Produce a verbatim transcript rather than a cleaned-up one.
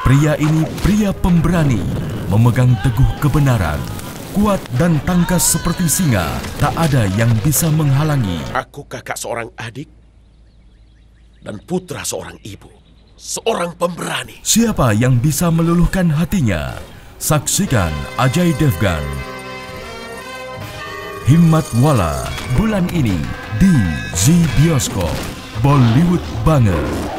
Pria ini pria pemberani, memegang teguh kebenaran, kuat dan tangkas seperti singa, tak ada yang bisa menghalangi. Aku kakak seorang adik dan putra seorang ibu, seorang pemberani. Siapa yang bisa meluluhkan hatinya? Saksikan Ajay Devgan, Himmat Wala, bulan ini di Zee Bioskop. Bollywood banget.